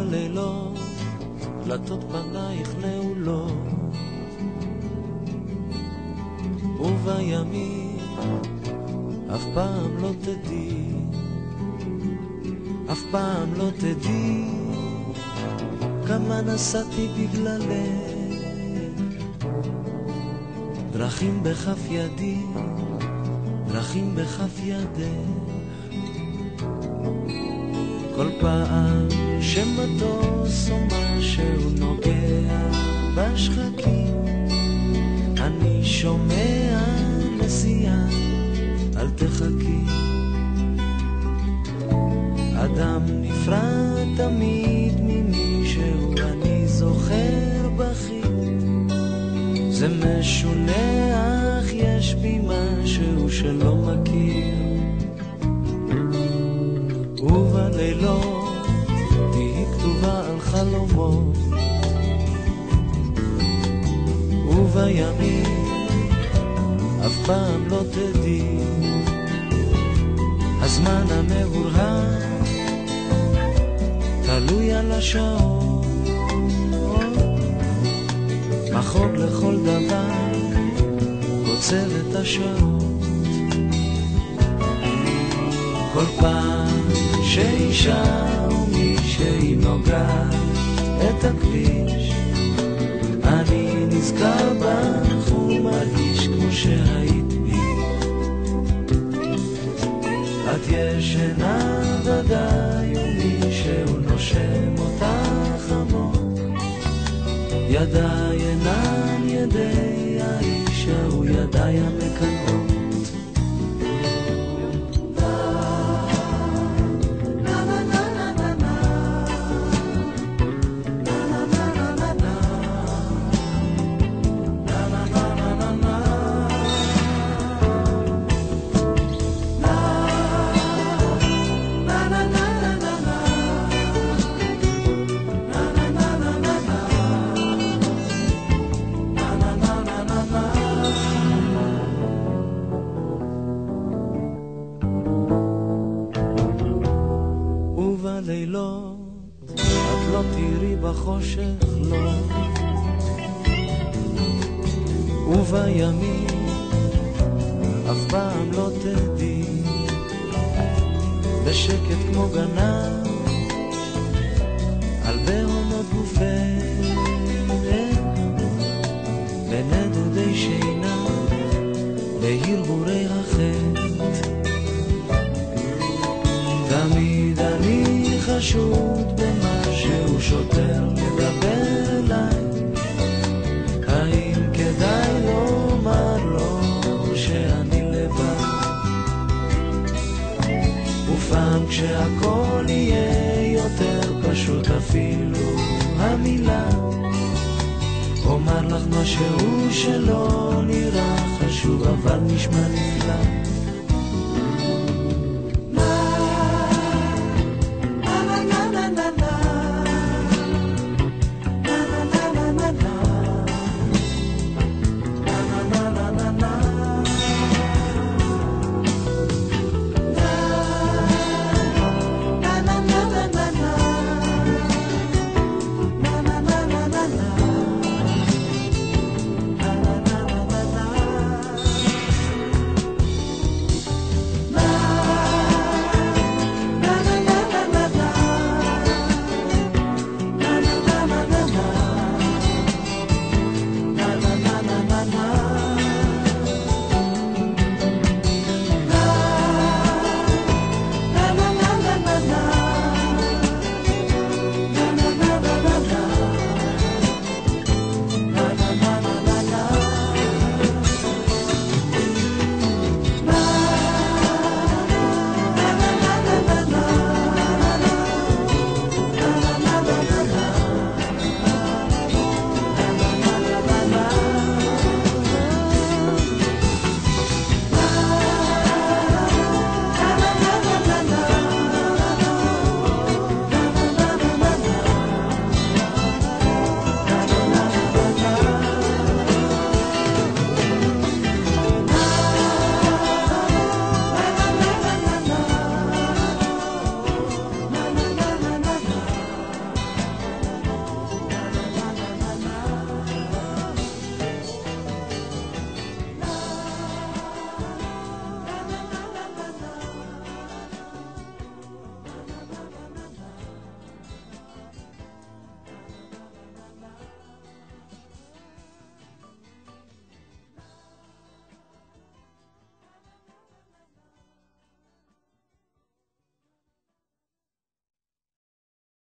ובלילות דלתות פנייך נעולות, ובימים אף פעם לא תדעי, אף פעם לא תדעי כמה נסעתי בגללך, דרכים בכף ידי, דרכים בכף ידך. כל פעם שמטוס או משהו נוגע בשחקים, אני שומע נסיעה, אל תחכי. אדם נפרד תמיד ממישהו, אני זוכר בכי, זה משונה אך יש בי משהו שלא מכיר. ובלילות תהי כתובה על חלומות, ובימים אף פעם לא תדעי, הזמן המהורהר תלוי על השעות, מחוג לכל דבר קוצר את השעות. כל פעם שאישה ומישהי נוגעת את הכביש, אני נזכר בך ומרגיש כמו שהיית בי. את ישנה ודאי ומישהו נושם אותך עמוק, ידיי אינן ידי האישה וידיי המקנות. ובלילות את לא תראי בחושך לא, ובימים אף פעם לא תדעי, בשקט כמו גנב על בהונות גופך, בנדודי שינה בהרהורי החטא. תמיד אני חשוד במשהו שוטר מדבר אליי, האם כדאי לומר לו שאני לבד? ופעם כשהכל יהיה יותר פשוט אפילו המילה, אומר לך משהו שלא נראה חשוב אבל נשמע נפלא.